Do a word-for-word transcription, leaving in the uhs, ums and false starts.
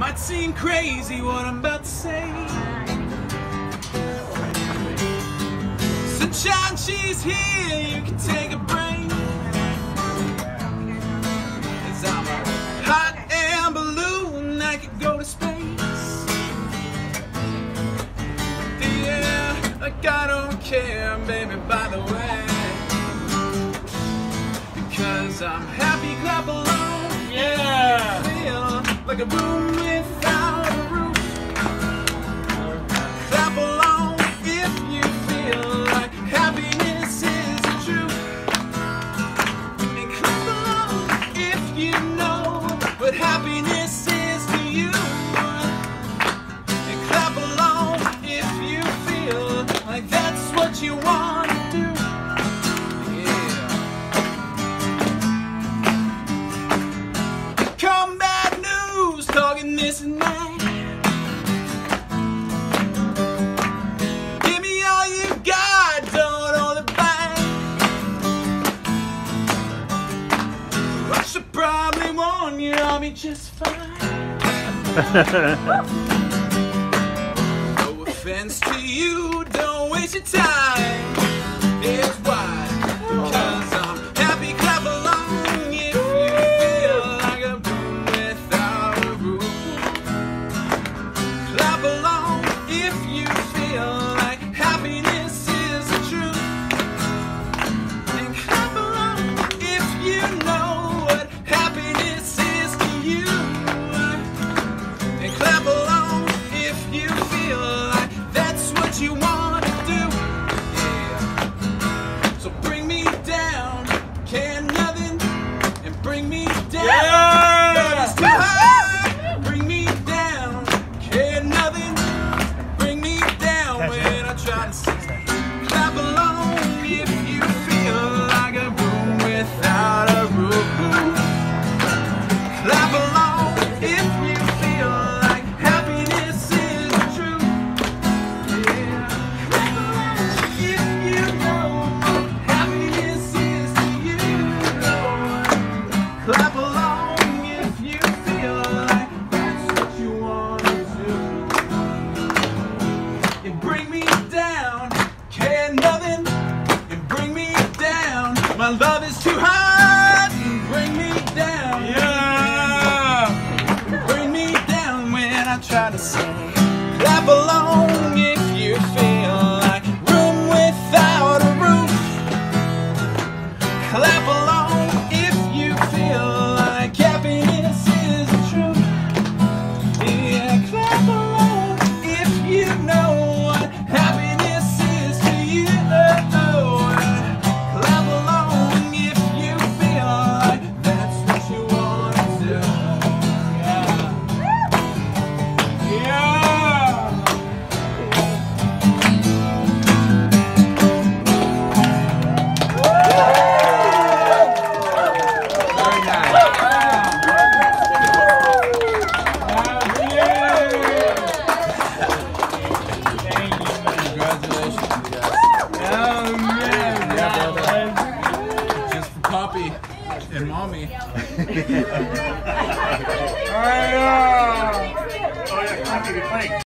Might seem crazy what I'm about to say. Sunshine, she's here, you can take a break. 'Cause I'm a hot air balloon, I could go to space. Yeah, like I don't care, baby, by the way. Because I'm happy, clap along. Yeah! Feel like a room without a roof. Clap along if you feel like happiness is the truth. And clap along if you know what happiness is to you. And clap along if you feel like that's what you want to do. Combat news talking this and that. Give me all you got, don't hold it back. I should probably warn you, I'll be just fine. No offense to you, don't waste your time. Here's why. Because I'm happy, clap along if you feel like a room without a roof. Clap along if you feel like happiness is the truth. And clap along if you know what happiness is to you. And clap along if you feel like that's what you want to do. Yeah. So bring me down, can nothing, and bring me down. Yeah! Love is too high. Bring me down, can nothing, bring me down when I try to sing. Clap along if you feel like a room without a roof. Clap along if you feel like happiness is the truth. Yeah. Clap along if you know what happiness is to you. Clap along if you feel like that's what you want to do. And bring me down, care nothing, and bring me down. My love is too hot, and bring me down. Yeah! Bring me down when I try to sing. Clap along if you feel like a room without a roof. Clap along if you feel like happiness is the truth. Yeah, clap along if you know what happiness is to you. Clap along if you feel like that's what you want to do. Yeah! Very nice. Congratulations. Just for Poppy and Mommy. Yeah.